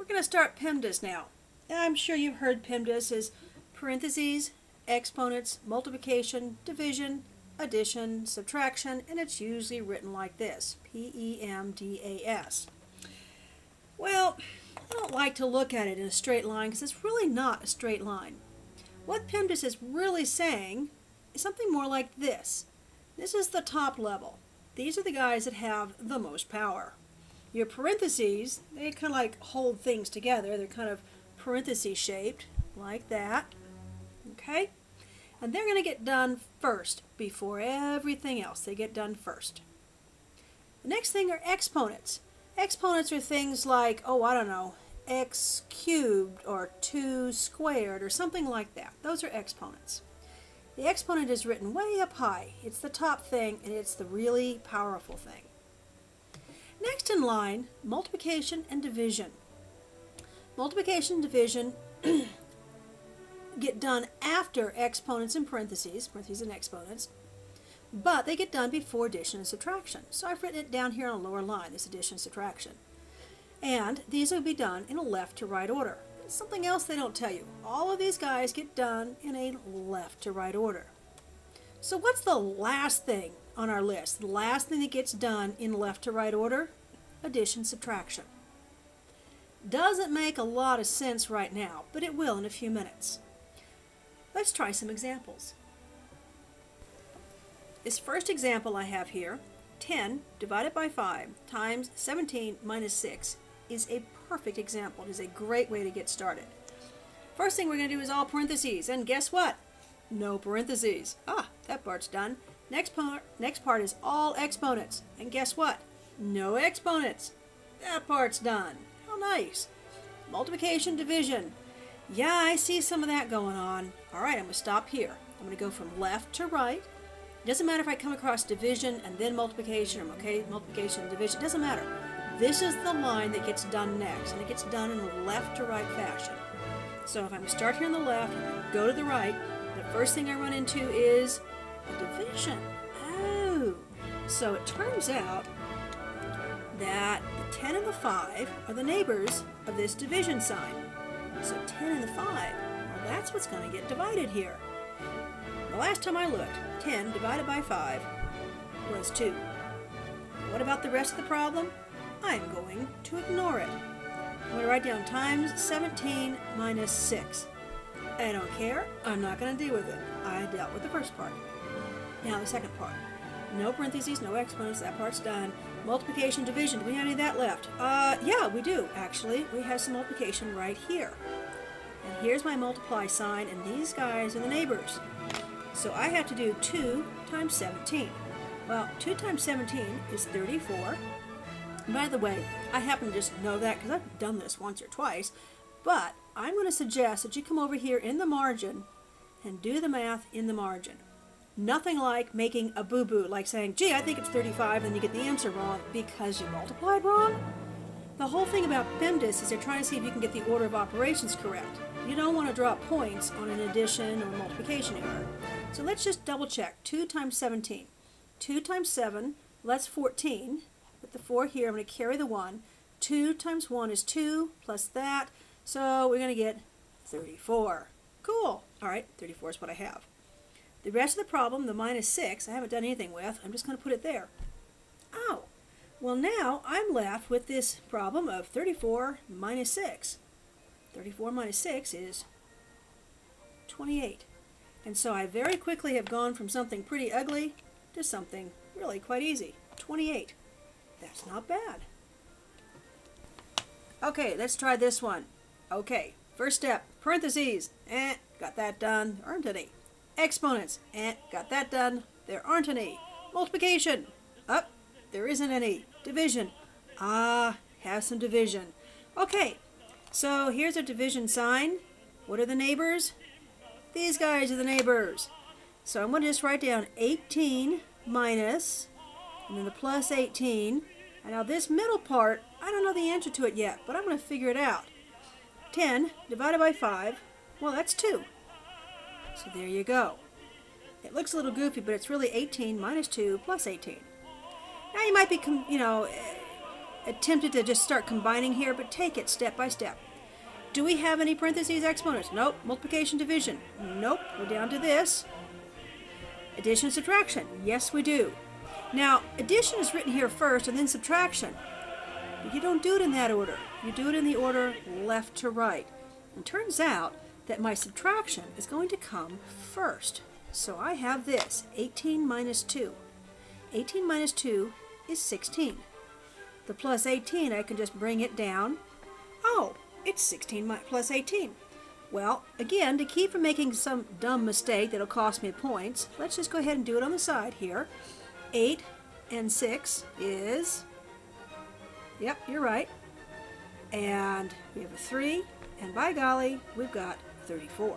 going to start PEMDAS now. I'm sure you've heard PEMDAS is parentheses, exponents, multiplication, division, addition, subtraction, and it's usually written like this, PEMDAS. Well, I don't like to look at it in a straight line because it's really not a straight line. What PEMDAS is really saying is something more like this. This is the top level. These are the guys that have the most power. Your parentheses, they kind of like hold things together. They're kind of parenthesis shaped, like that. Okay? And they're going to get done first, before everything else. They get done first. The next thing are exponents. Exponents are things like, oh, I don't know, x cubed or 2 squared or something like that. Those are exponents. The exponent is written way up high. It's the top thing, and it's the really powerful thing. Next in line, multiplication and division. Multiplication and division get done after exponents and parentheses and exponents, but they get done before addition and subtraction. So I've written it down here on the lower line, this addition and subtraction. And these will be done in a left to right order. Something else they don't tell you. All of these guys get done in a left to right order. So what's the last thing on our list? The last thing that gets done in left to right order? Addition, subtraction. Doesn't make a lot of sense right now, but it will in a few minutes. Let's try some examples. This first example I have here, 10 divided by 5 times 17 minus 6, is a perfect example. It is a great way to get started. First thing we're going to do is all parentheses, and guess what? No parentheses. That part's done. Next part is all exponents, and guess what? No exponents. That part's done. How nice. Multiplication, division. Yeah, I see some of that going on. All right, I'm going to stop here. I'm going to go from left to right. It doesn't matter if I come across division and then multiplication, or multiplication and division. It doesn't matter. This is the line that gets done next, and it gets done in a left to right fashion. So if I'm going to start here on the left and go to the right, the first thing I run into is a division. Oh! So it turns out that the 10 and the 5 are the neighbors of this division sign. So 10 and the 5, well, that's what's going to get divided here. The last time I looked, 10 divided by 5 was 2. What about the rest of the problem? I'm going to ignore it. I'm going to write down times 17 minus 6. I don't care. I'm not going to deal with it. I dealt with the first part. Now the second part. No parentheses, no exponents. That part's done. Multiplication, division. Do we have any of that left? Yeah, we do, actually. We have some multiplication right here. And here's my multiply sign, and these guys are the neighbors. So I have to do 2 times 17. Well, 2 times 17 is 34. By the way, I happen to just know that because I've done this once or twice, but I'm going to suggest that you come over here in the margin and do the math in the margin. Nothing like making a boo-boo, like saying, gee, I think it's 35, and you get the answer wrong because you multiplied wrong. The whole thing about PEMDAS is they're trying to see if you can get the order of operations correct. You don't want to drop points on an addition or multiplication error. So let's just double check. 2 times 17. 2 times 7, well, that's 14. Put the 4 here, I'm going to carry the 1. 2 times 1 is 2, plus that, so we're going to get 34. Cool. Alright, 34 is what I have. The rest of the problem, the minus 6, I haven't done anything with. I'm just going to put it there. Oh, well now I'm left with this problem of 34 minus 6. 34 minus 6 is 28. And so I very quickly have gone from something pretty ugly to something really quite easy. 28. That's not bad. Okay, let's try this one. Okay, first step, parentheses, got that done, there aren't any. Exponents, got that done, there aren't any. Multiplication, there isn't any. Division, have some division. Okay, so here's a division sign. What are the neighbors? These guys are the neighbors. So I'm going to just write down 18 minus, and then the plus 18. And now this middle part, I don't know the answer to it yet, but I'm going to figure it out. 10 divided by 5, well, that's 2. So there you go. It looks a little goofy, but it's really 18 minus 2 plus 18. Now you might be, tempted to just start combining here, but take it step by step. Do we have any parentheses exponents? Nope. Multiplication, division? Nope. We're down to this. Addition, subtraction? Yes, we do. Now, addition is written here first and then subtraction. But you don't do it in that order. You do it in the order left to right. And it turns out that my subtraction is going to come first. So I have this, 18 minus 2. 18 minus 2 is 16. The plus 18, I can just bring it down. Oh, it's 16 plus 18. Well, again, to keep from making some dumb mistake that'll cost me points, let's just go ahead and do it on the side here. 8 and 6 is, yep, you're right. And we have a 3, and by golly, we've got 34.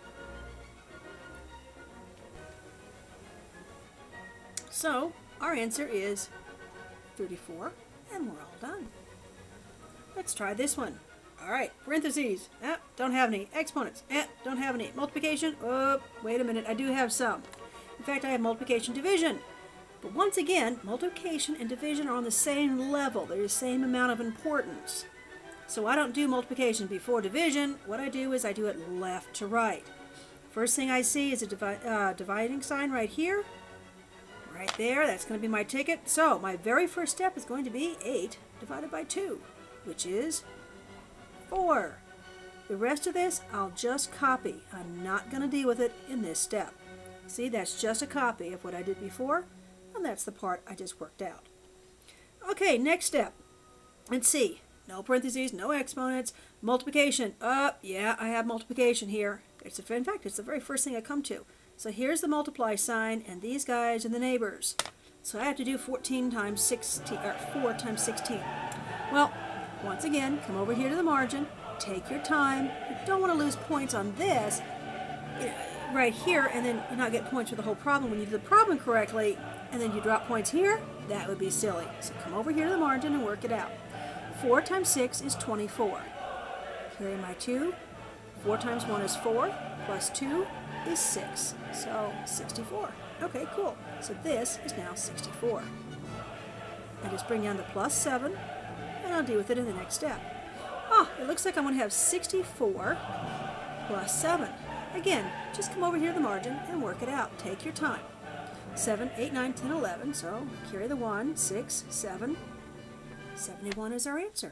So, our answer is 34, and we're all done. Let's try this one. All right, parentheses, don't have any. Exponents, don't have any. Multiplication, oh, wait a minute, I do have some. In fact, I have multiplication, division. But once again, multiplication and division are on the same level. They're the same amount of importance. So I don't do multiplication before division. What I do is I do it left to right. First thing I see is a dividing sign right here. Right there, that's going to be my ticket. So my very first step is going to be 8 divided by 2, which is 4. The rest of this, I'll just copy. I'm not going to deal with it in this step. See, that's just a copy of what I did before, and that's the part I just worked out. Okay, next step. Let's see. No parentheses, no exponents. Multiplication. Yeah, I have multiplication here. In fact, it's the very first thing I come to. So here's the multiply sign, and these guys are the neighbors. So I have to do 14 times 16, or 4 times 16. Well, once again, come over here to the margin. Take your time. You don't want to lose points on this right here, and then you not get points for the whole problem. When you do the problem correctly, and then you drop points here, that would be silly. So come over here to the margin and work it out. 4 times 6 is 24. Carry my 2. 4 times 1 is 4, plus 2 is 6. So 64. Okay, cool. So this is now 64. I just bring down the plus 7, and I'll deal with it in the next step. Oh, it looks like I'm going to have 64 plus 7. Again, just come over here to the margin and work it out. Take your time. 7, 8, 9, 10, 11. So carry the 1, 6, 7. 71 is our answer.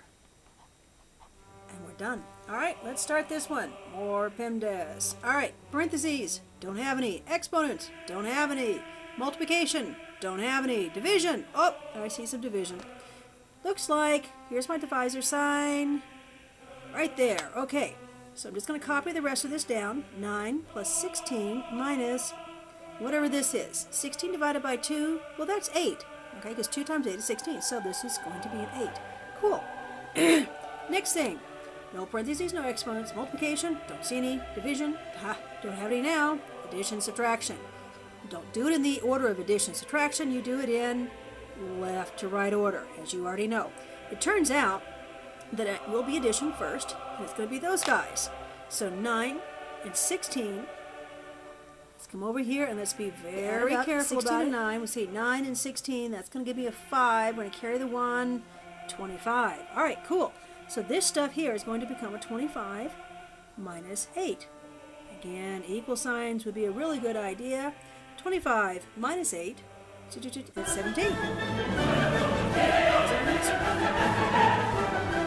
And we're done. All right, let's start this one. More PEMDAS. All right, parentheses, don't have any. Exponents, don't have any. Multiplication, don't have any. Division, oh, I see some division. Looks like, here's my divisor sign. Right there, okay. So I'm just going to copy the rest of this down. 9 plus 16 minus whatever this is. 16 divided by 2, well, that's 8. Okay, because 2 times 8 is 16, so this is going to be an 8. Cool. Next thing. No parentheses, no exponents. Multiplication, don't see any. Division, don't have any now. Addition, subtraction. Don't do it in the order of addition, subtraction. You do it in left to right order, as you already know. It turns out that it will be addition first, and it's going to be those guys. So 9 and 16. Let's come over here and let's be very careful about it. 9. We'll see 9 and 16. That's going to give me a 5. We're going to carry the 1. 25. All right, cool. So this stuff here is going to become a 25 minus 8. Again, equal signs would be a really good idea. 25 minus 8, that's 17.